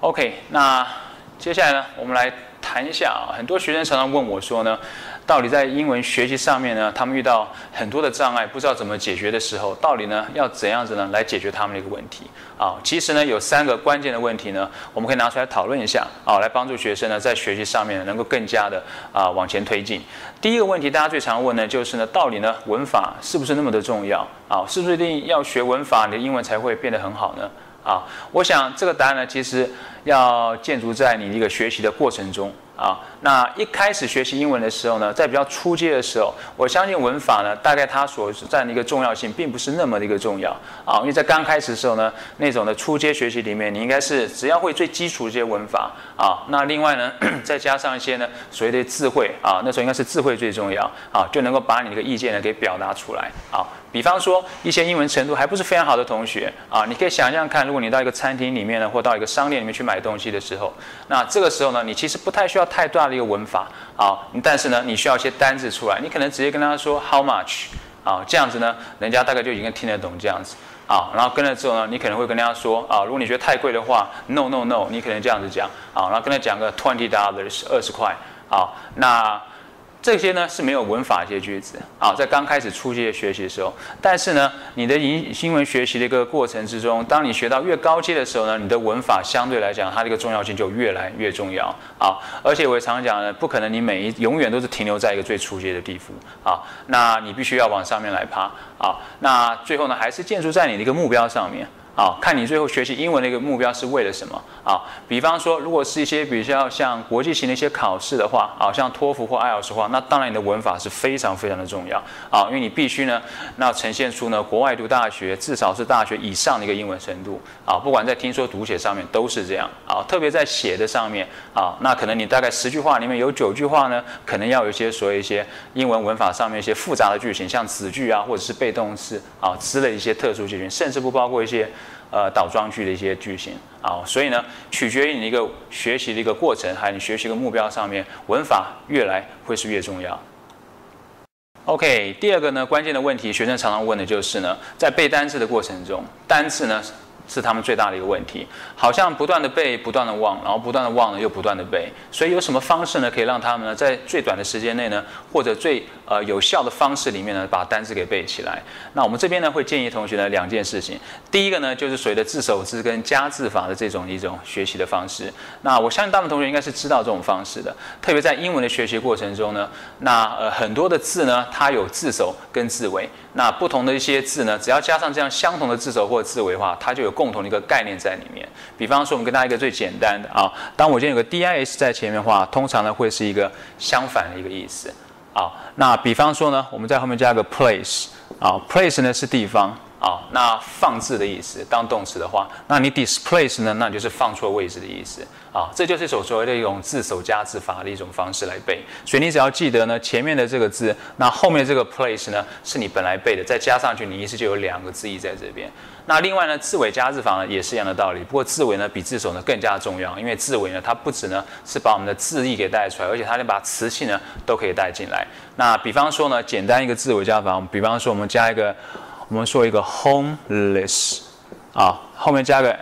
OK， 那接下来呢，我们来谈一下很多学生常常问我说呢，到底在英文学习上面呢，他们遇到很多的障碍，不知道怎么解决的时候，到底呢要怎样子呢来解决他们的一个问题其实呢有3个关键的问题呢，我们可以拿出来讨论一下来帮助学生呢在学习上面能够更加的往前推进。第一个问题，大家最常问呢就是呢，到底呢文法是不是那么的重要是不是一定要学文法，你的英文才会变得很好呢？我想这个答案呢，其实要建筑在你一个学习的过程中那一开始学习英文的时候呢，在比较初阶的时候，我相信文法呢，大概它所占的一个重要性，并不是那么的一个重要因为在刚开始的时候呢，那种的初阶学习里面，你应该是只要会最基础的一些文法那另外呢，再加上一些呢所谓的智慧那时候应该是智慧最重要就能够把你的意见呢给表达出来比方说一些英文程度还不是非常好的同学你可以想象看，如果你到一个餐厅里面呢，或到一个商店里面去买东西的时候，那这个时候呢，你其实不太需要太大的一个文法但是呢，你需要一些单字出来，你可能直接跟他说 how much 这样子呢，人家大概就已经听得懂这样子然后跟了之后呢，你可能会跟人家说如果你觉得太贵的话 no no no， 你可能这样子讲然后跟他讲个$20 20块那这些呢是没有文法这些句子在刚开始初阶学习的时候，但是呢，你的英文学习的一个过程之中，当你学到越高阶的时候呢，你的文法相对来讲，它的一个重要性就越来越重要而且我也常讲呢，不可能你永远都是停留在一个最初阶的地步那你必须要往上面来爬那最后呢，还是建筑在你的一个目标上面看你最后学习英文的一个目标是为了什么比方说，如果是一些比较像国际型的一些考试的话像托福或 IELTS 的话，那当然你的文法是非常非常的重要因为你必须呢，那呈现出呢国外读大学至少是大学以上的一个英文程度不管在听说读写上面都是这样特别在写的上面那可能你大概10句话里面有9句话呢，可能要有一些所谓一些英文文法上面一些复杂的句型，像子句或者是被动式之类一些特殊句型，甚至不包括一些倒装句的一些句型所以呢，取决于你一个学习的一个过程，还有你学习的目标上面，文法越来会是越重要。OK， 第二个呢，关键的问题，学生常常问的就是呢，在背单字的过程中，单字呢是他们最大的一个问题，好像不断的背，不断的忘，然后不断的忘了又不断的背，所以有什么方式呢，可以让他们呢在最短的时间内呢，或者最有效的方式里面呢，把单字给背起来？那我们这边呢会建议同学呢2件事情，第一个呢就是所谓的字首字跟加字法的一种学习的方式。那我相信大部分同学应该是知道这种方式的，特别在英文的学习过程中呢，那很多的字呢，它有字首跟字尾，那不同的一些字呢，只要加上这样相同的字首或者字尾的话，它就有共同的一个概念在里面。比方说，我们跟大家一个最简单的当我今天有个 dis 在前面的话，通常呢会是一个相反的一个意思那比方说呢，我们在后面加个 place place 呢是地方那放置的意思，当动词的话，那你 displace 呢，那就是放错位置的意思这就是所谓的一种字首加字法的一种方式来背。所以你只要记得呢，前面的这个字，那后面这个 place 呢是你本来背的，再加上去，你意思就有2个字义在这边。那另外呢，字尾加字法呢也是一样的道理，不过字尾呢比字首呢更加重要，因为字尾呢它不止呢是把我们的字义给带出来，而且它连把词性呢都可以带进来。那比方说呢，简单一个字尾加法，比方说我们加一个，我们说一个 homeless后面加个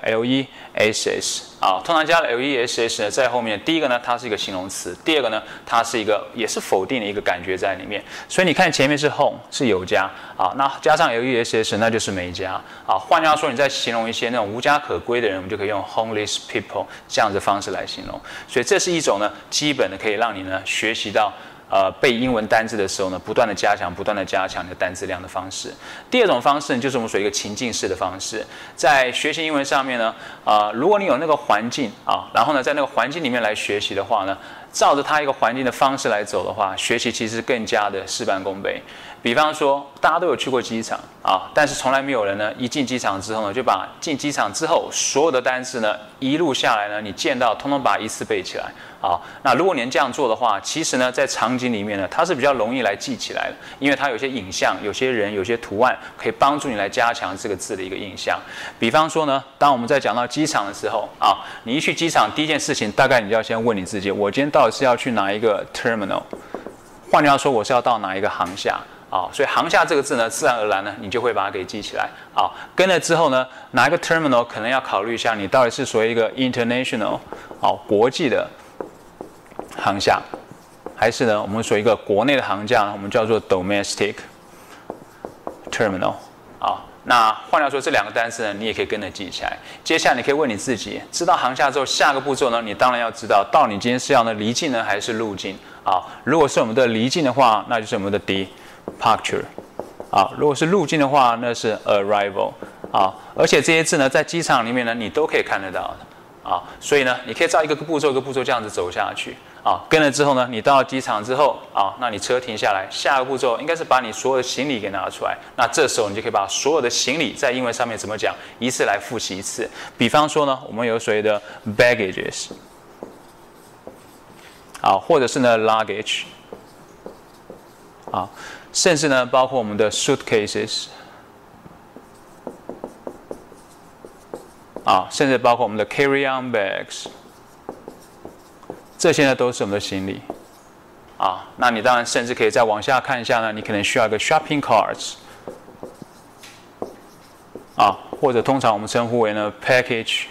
less 通常加了 less 呢，在后面第一个呢，它是一个形容词；第二个呢，它是一个也是否定的一个感觉在里面。所以你看前面是 home 是有加那加上 less 那就是没加换句话说，你在形容一些那种无家可归的人，我们就可以用 homeless people 这样的方式来形容。所以这是一种呢基本的可以让你呢学习到背英文单字的时候呢，不断的加强你的单字量的方式。第二种方式呢，就是我们所谓一个情境式的方式。在学习英文上面呢，如果你有那个环境然后呢，在那个环境里面来学习的话呢，照着它一个环境的方式来走的话，学习其实更加的事半功倍。比方说，大家都有去过机场但是从来没有人呢，一进机场之后呢，就把进机场之后所有的单字呢，一路下来呢，你见到通通把一次背起来那如果你能这样做的话，其实呢，在场景里面呢，它是比较容易来记起来的，因为它有些影像、有些人、有些图案，可以帮助你来加强这个字的一个印象。比方说呢，当我们在讲到机场的时候你一去机场，第一件事情，大概你就要先问你自己，我今天到底是要去哪一个 terminal？换句话说，我是要到哪一个航厦所以行下这个字呢，自然而然呢，你就会把它给记起来。跟了之后呢，哪一个 terminal 可能要考虑一下，你到底是属于一个 international 国际的航厦，还是呢我们属于一个国内的航厦呢，我们叫做 domestic terminal。那换句话说，这两个单词呢，你也可以跟着记起来。接下来你可以问你自己，知道航厦之后，下个步骤呢，你当然要知道，到底你今天是要呢离境呢，还是入境？如果是我们的离境的话，那就是我们的 departure。如果是入境的话，那是 arrival。而且这些字呢，在机场里面呢，你都可以看得到的。所以呢，你可以照一个步骤一个步骤这样子走下去。跟了之后呢，你到了机场之后，那你车停下来，下个步骤应该是把你所有的行李给拿出来。那这时候你就可以把所有的行李在英文上面怎么讲，一次来复习一次。比方说呢，我们有所谓的 baggages， 或者是呢 luggage， 甚至呢包括我们的 suitcases， 甚至包括我们的 carry-on bags。这些呢都是我们的行李，那你当然甚至可以再往下看一下呢，你可能需要一个 shopping carts， 或者通常我们称呼为呢 baggage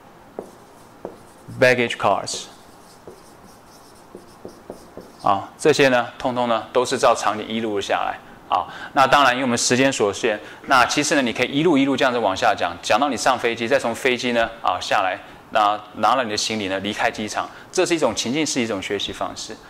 carts， 这些呢通通呢都是照常理一路下来。那当然，因为我们时间所限，那其实呢，你可以一路这样子往下讲，讲到你上飞机，再从飞机呢下来，拿了你的行李呢离开机场，这是一种情境，是一种学习方式。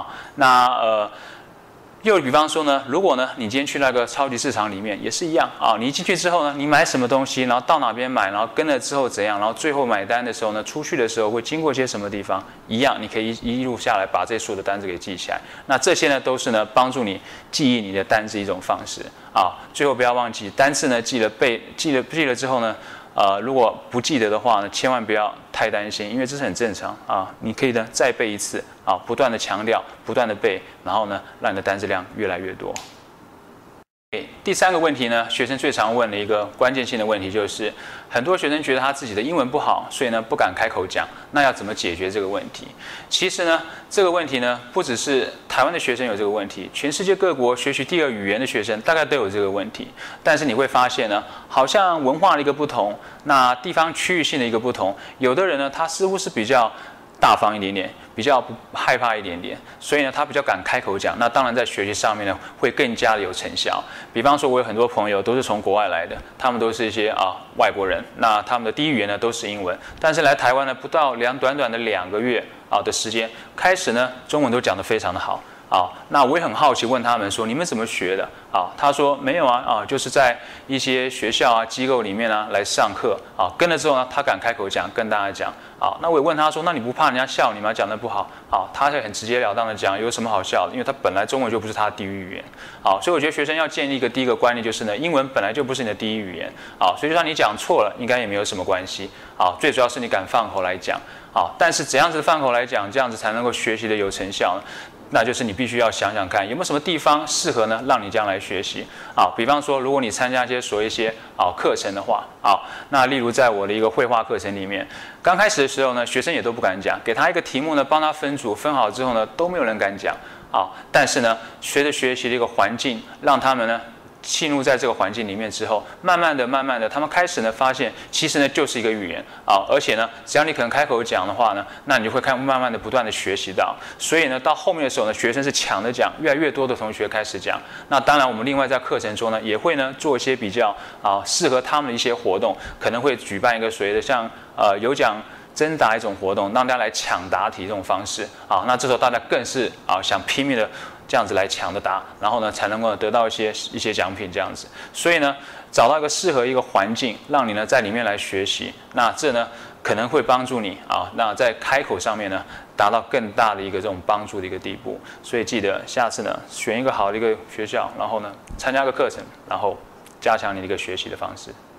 又比方说呢，如果呢你今天去那个超级市场里面也是一样你一进去之后呢，你买什么东西，然后到哪边买，然后跟了之后怎样，然后最后买单的时候呢，出去的时候会经过一些什么地方，一样你可以一路下来把这所有的单子给记起来。那这些呢都是呢帮助你记忆你的单字一种方式最后不要忘记单字呢记了之后呢。如果不记得的话呢，千万不要太担心，因为这是很正常你可以呢再背一次不断的强调，不断的背，然后呢让你的单词量越来越多。第三个问题呢，学生最常问的一个关键性的问题就是，很多学生觉得他自己的英文不好，所以呢不敢开口讲。那要怎么解决这个问题？其实呢，这个问题呢，不只是台湾的学生有这个问题，全世界各国学习第二语言的学生大概都有这个问题。但是你会发现呢，好像文化的一个不同，那地方区域性的一个不同，有的人呢，他似乎是比较大方一点点，比较不害怕一点点，所以呢，他比较敢开口讲。那当然在学习上面呢，会更加的有成效。比方说，我有很多朋友都是从国外来的，他们都是一些外国人，那他们的第一语言呢都是英文，但是来台湾呢，不到短短的2个月的时间，开始呢中文都讲得非常的好。那我也很好奇，问他们说你们怎么学的？他说没有就是在一些学校机构里面来上课跟了之后呢，他敢开口讲，跟大家讲那我也问他说，那你不怕人家笑你吗？讲得不好他会很直截了当的讲，有什么好笑的？因为他本来中文就不是他的第一语言所以我觉得学生要建立第一个观念就是呢，英文本来就不是你的第一语言所以就算你讲错了，应该也没有什么关系最主要是你敢放口来讲但是怎样子放口来讲，这样子才能够学习的有成效呢？那就是你必须要想想看，有没有什么地方适合呢，让你这样来学习比方说，如果你参加一些课程的话那例如在我的一个绘画课程里面，刚开始的时候呢，学生也都不敢讲，给他一个题目呢，帮他分组，分好之后呢，都没有人敢讲但是呢，随着学习的一个环境，让他们呢进入在这个环境里面之后，慢慢的，他们开始呢发现，其实呢就是一个语言而且呢，只要你肯开口讲的话呢，那你就会慢慢的不断的学习到。所以呢，到后面的时候呢，学生是抢着讲，越来越多的同学开始讲。那当然，我们另外在课程中呢，也会呢做一些比较适合他们的一些活动，可能会举办一个所谓的像有奖征答一种活动，让大家来抢答题这种方式那这时候大家更是想拼命的这样子来抢着答，然后呢才能够得到一些奖品这样子。所以呢，找到一个适合一个环境，让你呢在里面来学习，那这呢可能会帮助你那在开口上面呢达到更大的一个这种帮助的一个地步。所以记得下次呢选一个好的一个学校，然后呢参加个课程，然后加强你的一个学习的方式。